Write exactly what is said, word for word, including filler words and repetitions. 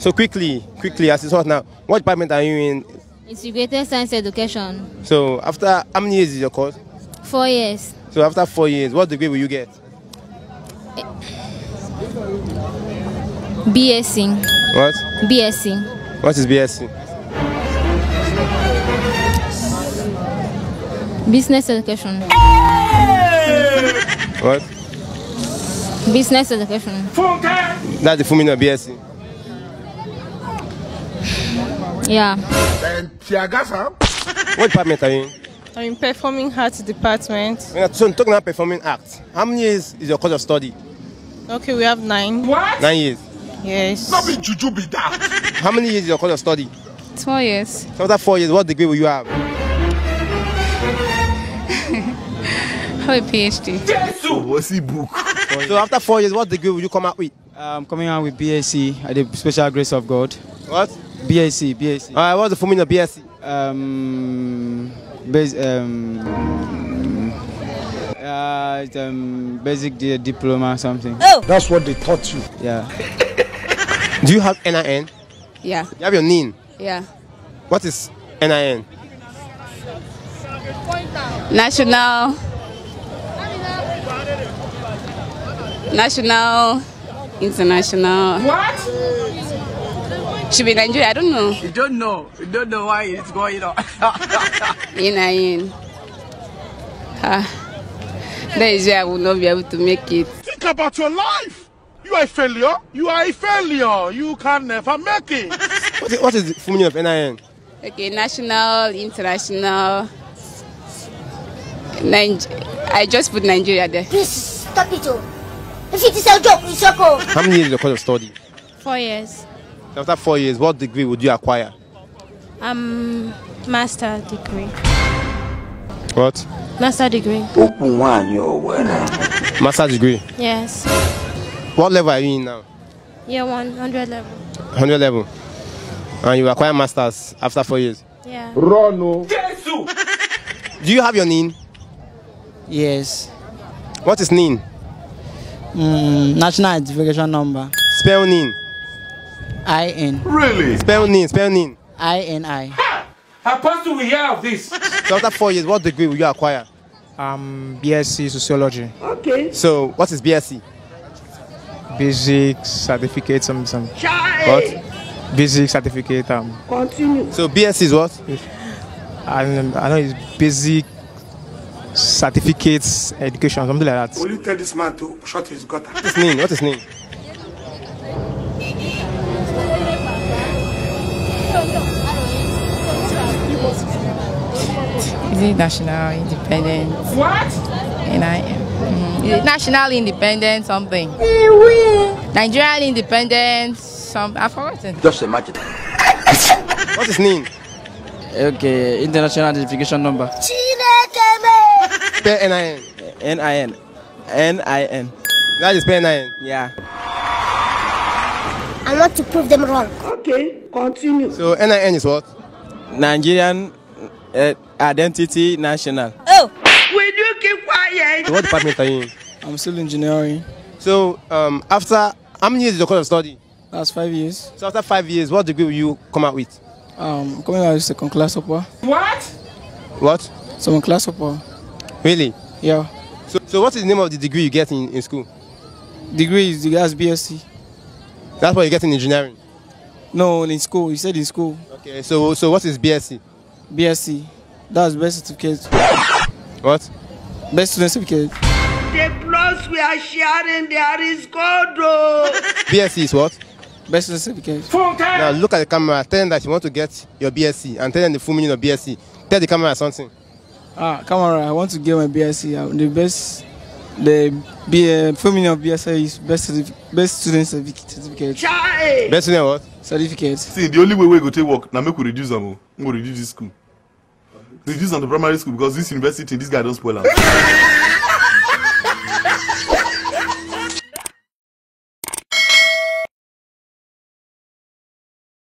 So quickly, quickly, as it's hot now, what department are you in? Integrated Science Education. So after how many years is your course? Four years. So after four years, what degree will you get? B S c. What? B S c. What is B S c? Business Education. What? Business Education. That's the full meaning of B S c. Yeah. What department are you in? I'm in Performing Arts Department. So talking about performing arts, how many years is your course of study? Okay, we have nine. What? Nine years. Yes. Not be juju be that. How many years is your course of study? Four years. So after four years, what degree will you have? Have a PhD. So what's the book? So after four years, what degree will you come out with? I'm coming out with B S c at the special grace of God. What? B S c, B S c. Alright, what's the full meaning of B S c? Um, base, um, uh, it's, um, basic di diploma or something. Oh! That's what they taught you. Yeah. Do you have N I N? Yeah. You have your N I N? Yeah. What is N I N? National. National. International. What? Should be Nigeria. I don't know. You don't know. You don't know why it's going on. In in. Ah, that is where I will not be able to make it. Think about your life. You are a failure. You are a failure. You can never make it. What is, what is the full meaning of N I N? Okay, national, international. Niger I just put Nigeria there. Please stop it. Oh. If it is a joke, it's a joke. How many years is your course of study? Four years. After four years, what degree would you acquire? Um, master degree. What? Master degree. Master degree. Yes. What level are you in now? Year one, hundred level. Hundred level. And you acquire masters after four years. Yeah. Rono. Do you have your N I N? Yes. What is N I N? Mm, national identification number. Spell N I N. I N. Really? Spell N I N. Spell N I N. I N I. How fast do we hear of this? So after four years, what degree will you acquire? Um, B S c Sociology. Okay. So what is B S c? Basic certificate, some some. What? Basic certificate. Um. Continue. So B S c is what? I, I know it's basic certificates education, something like that. Will you tell this man to shut his gutter? What is N I N? What is N I N? Is it national independent? What? And I mm, is it national independent something? Nigerian independent some I've forgotten. Just imagine. What is N I N? Okay, international identification number. Spell N I N. N I N. N I N. That is spell N I N. Yeah. I want to prove them wrong. Okay, continue. So N I N is what? Nigerian uh, Identity National. Oh! Will you keep quiet? So what department are you in? I'm still engineering. So um, after how many years is your course of study? That's five years. So after five years, what degree will you come out with? Um, coming out with second class upper. What? What? Second class upper. Really? Yeah. So, so what is the name of the degree you get in, in school? Degree is that's B S c. That's what you get in engineering? No, in school. You said in school. Okay, so so what is B S c? B S c. That's best certificate. What? Best student certificate. The plus we are sharing there is gold. Oh. B S c is what? Best student certificate. Now look at the camera, tell them that you want to get your B S c and tell them the full meaning of B S c. Tell the camera something. Ah, camera, I want to get my B S c. The best, the B, uh, full meaning of B S c is best, best student certificate. Chai. Best student what? Certificate. See, the only way we go to work now make we reduce them. We go reduce this school. Reduce on the primary school because this university, this guy don't spoil us.